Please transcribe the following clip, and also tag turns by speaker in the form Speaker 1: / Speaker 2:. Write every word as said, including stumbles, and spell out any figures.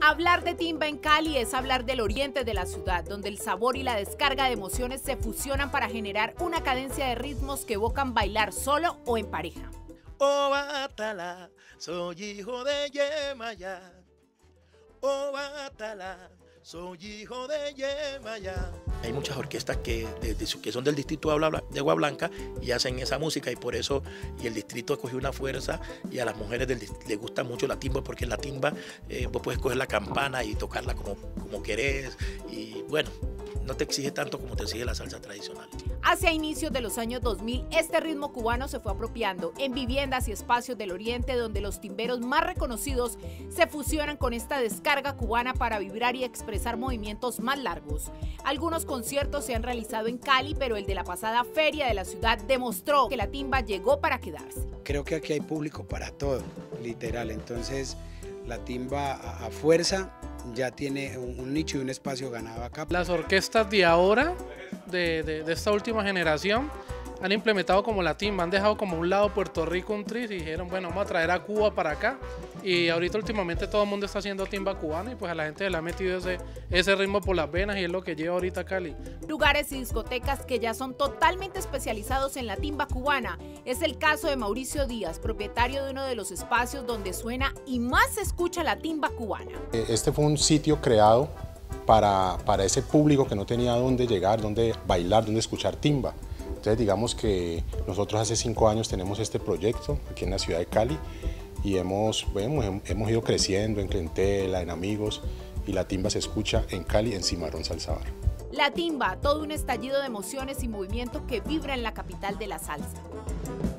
Speaker 1: Hablar de timba en Cali es hablar del oriente de la ciudad, donde el sabor y la descarga de emociones se fusionan para generar una cadencia de ritmos que evocan bailar solo o en pareja.
Speaker 2: Oh, Batala, soy hijo de Yemayá. Oh, Batala, soy hijo de Yemayá. Hay muchas orquestas que, de, de, que son del distrito de Agua Blanca y hacen esa música, y por eso y el distrito cogió una fuerza, y a las mujeres del, les gusta mucho la timba, porque en la timba eh, vos puedes coger la campana y tocarla como, como querés, y bueno, no te exige tanto como te exige la salsa tradicional.
Speaker 1: Hacia inicios de los años dos mil, este ritmo cubano se fue apropiando en viviendas y espacios del oriente, donde los timberos más reconocidos se fusionan con esta descarga cubana para vibrar y expresar movimientos más largos. Algunos conciertos se han realizado en Cali, pero el de la pasada feria de la ciudad demostró que la timba llegó para quedarse.
Speaker 3: Creo que aquí hay público para todo, literal, entonces la timba a, a fuerza ya tiene un, un nicho y un espacio ganado acá.
Speaker 4: Las orquestas de ahora, de, de, de esta última generación, han implementado como la timba, han dejado como un lado Puerto Rico un tris y dijeron, bueno, vamos a traer a Cuba para acá. Y ahorita últimamente todo el mundo está haciendo timba cubana, y pues a la gente le ha metido ese, ese ritmo por las venas, y es lo que lleva ahorita Cali.
Speaker 1: Lugares y discotecas que ya son totalmente especializados en la timba cubana. Es el caso de Mauricio Díaz, propietario de uno de los espacios donde suena y más se escucha la timba cubana.
Speaker 5: Este fue un sitio creado para, para ese público que no tenía dónde llegar, dónde bailar, dónde escuchar timba. Entonces digamos que nosotros hace cinco años tenemos este proyecto aquí en la ciudad de Cali, y hemos, bueno, hemos ido creciendo en clientela, en amigos, y la timba se escucha en Cali, en Cimarrón Salsa Bar.
Speaker 1: La timba, todo un estallido de emociones y movimiento que vibra en la capital de la salsa.